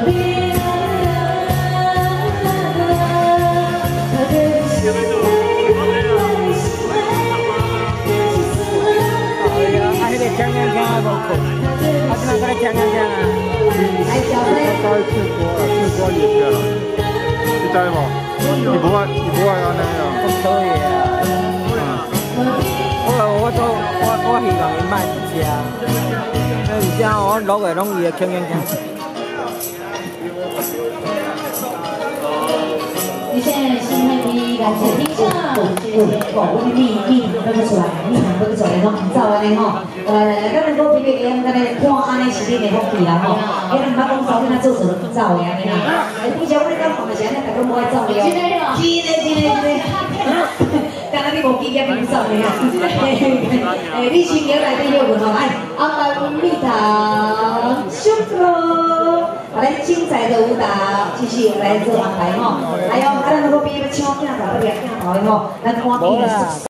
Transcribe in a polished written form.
过也对了，你知无？你不爱安尼啊？ 可以啊。我希望伊卖食，而且我录的拢伊的轻。 你现在是那边来接听上，我你分不出来，你分不出来，拢唔走安尼吼。来，咱个比个 M， 咱来看安尼是你的福气啦吼。伊唔捌讲走，你那做事唔走的安尼啦。以前我咧讲讲的是安尼，大家无爱走了。真的。刚才你无记验唔走的啊？你新娘来底有问吼，哎，阿爸蜜糖，舒服。来精彩的舞蹈继续来做安排吼，还有咱如果比要唱囝，就要听好的吼，咱看见的。